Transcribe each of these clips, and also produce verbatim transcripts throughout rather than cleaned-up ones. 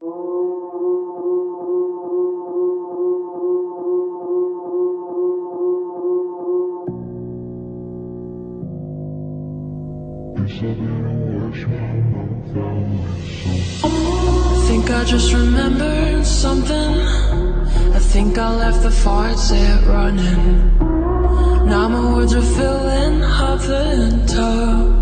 I think I just remembered something. I think I left the fart set running. Now my words are filling up the tub.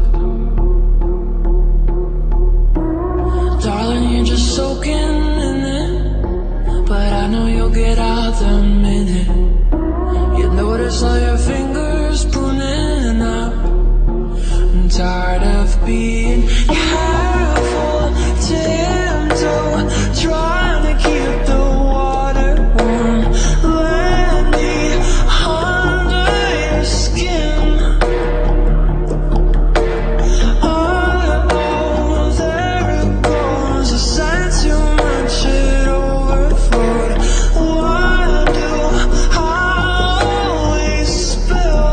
Darling, you're just soaking in it, but I know you'll get out the minute you notice all your fingers pruning up. I'm tired of being careful, tiptoe, trying to keep the water warm. Let me under your skin. Oh, there it goes. I said too much, it overflowed. Why do I always spill?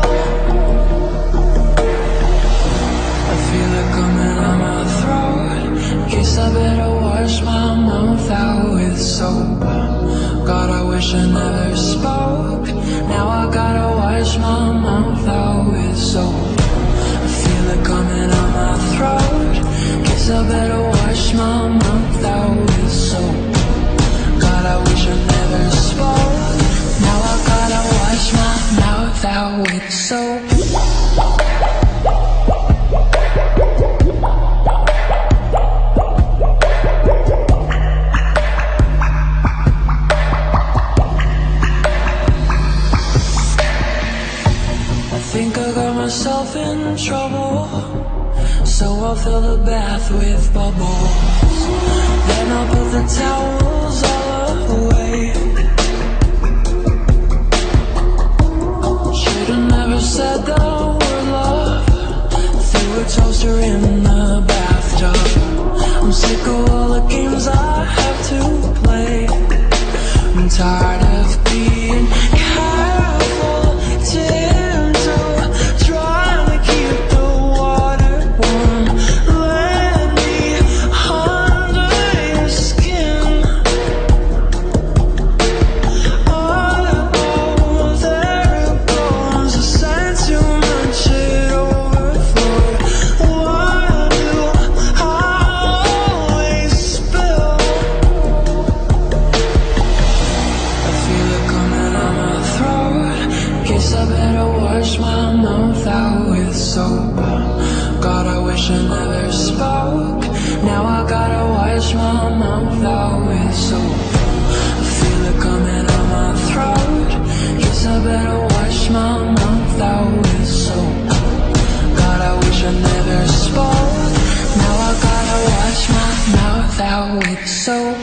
I feel it coming on my throat. Guess I better wash my mouth out with soap. God, I wish I never spoke. Now I gotta wash my mouth out with soap. I feel it coming on my throat. Guess I better wash my mouth out with soap. God, I wish I never spoke. Now I gotta wash my mouth out with soap. I think I got myself in trouble, so I'll fill the bath with bubbles. Then I'll put the towels all away. Should've never said the word love. Threw a toaster in the bathtub. I'm sick of all the games I have to play. I'm tired of being careful, tiptoe, trying to keep the water warm. Let me under your skin. Oh, there it goes. I said too much, it overflowed. Why do I always spill? I feel it coming on my throat. Guess I better wash my mouth out with soap. God, I wish I never spoke. Now I gotta wash my mouth out with soap. I feel it coming on my throat. Guess I better wash my mouth out with soap. God, I wish I never spoke. Now I gotta wash my mouth out with soap.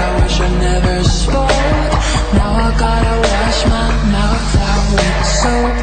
So